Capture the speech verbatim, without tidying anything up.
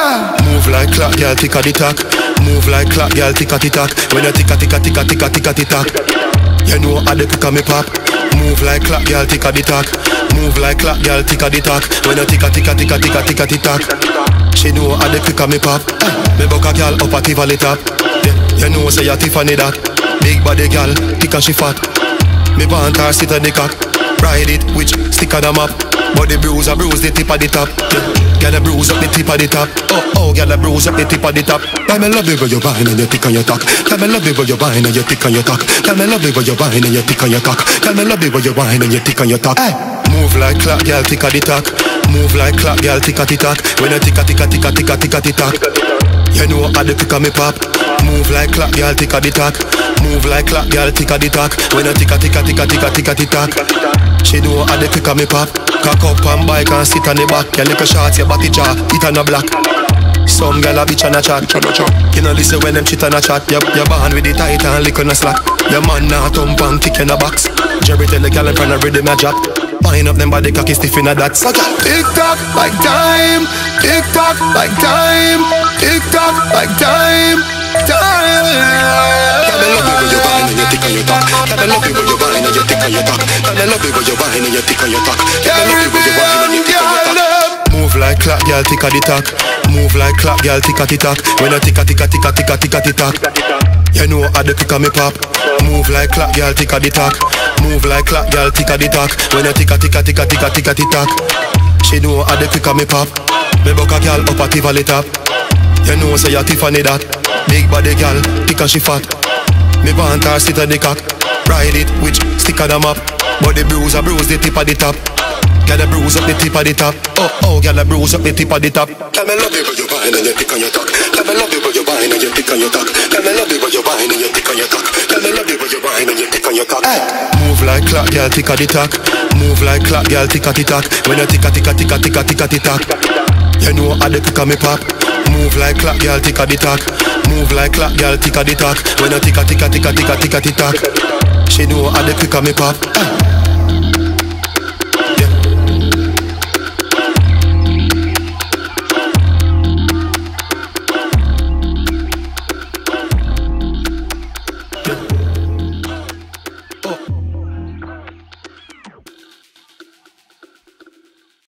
Move like clock, girl, tick a the tack. Move like clock, girl, tick a the tack. When you tick a tick a tick a tick a tick a tick tack, you know how the quick a me pop. Move like clock, girl, tick a the tack. Move like clock, girl, tick a the tack. When you tick a tick a tick a tick a tick a tick tack, she know how the quick a me pop. Me buck a girl up a Tivoli top. Yeah, you know say you Tiffany that. Big body girl, tick a she fat. Me want her sit on the cock. Ride it, which stick on the map. But the bruise a bruise the tip of the top. Girl a bruise up the tip of the top. Oh oh, girl a bruise up the tip of the top. Tell me love it when you whine and you tick on your tack. Tell me love it when you whine and you tick on your tack. Tell me love it when you whine and you tick on your tack. Tell me love it when you whine and you tick on your tack. Hey. Move like clock, girl, tick a the tack. Move like clock, girl, tick a the tack. When you tick a tick a tick a tick a tick a tick tack, you know how the quick a me pop. Move like clock, girl, tick a the tack. Move like clock, girl, tick a the tack. When you tick a tick a tick a tick a tick a tick tack, she know how the quick a me pop. Cock up and bike and sit on the back. Your little shots, your body jaw, it on a block. Some girl a bitch and a chat. You know listen when them shit and a chat. You're, you're born with the tight and lick on a slack. Your man now thump and kick in a box. Jerry tell the girl in front of rhythm a drop. Wind up them body cocky stiff in a that. So tick tock like time, tick tock like time, tick tock like time, time. Tell me love it when you whine and you tick on your talk. Tell me love it when you whine and you tick on your talk. Tell me love it when you whine and you tick on your talk. Tell me love it when you whine and you tick on your talk. Move like clock, girl, tick a the tack. Move like clock, girl, tick a the tack. When you tick a tick a tick a tick a tick a tick tack, you know how the quick a me pop. Move like clock, girl, tick a the tack. Move like clock, girl, tick a the tack. When you tick a tick a tick a tick a tick a tick tack, she know how the quick a me pop. Me buck a girl up a Tivoli top. You know say you Tiffany that. Big body girl, tick a she fat. Me want her sit on the cock. Ride it, which stick on the map. But the bruise a bruise the tip of the top. Girl a bruise up the tip of the top. Oh oh, girl a bruise up the tip of the top. Tell me love it when you whine and you tick on your tack. Tell me love it when you whine and you tick on your tack. Tell me love it when you whine and you tick on your tack. Tell me love it when you whine and you tick on your tack. Move like clock, girl, tick a the tack. Move like clock, girl, tick a the tack. When you tick a tick a tick a tick a tick a tick tack, you know how the quick a me pop. Move like clock, girl, tick a the tack. Move like clock, girl, tick a the tack. When you tick a tick a tick a tick a tick a tick tack, she know how the quick a me pop.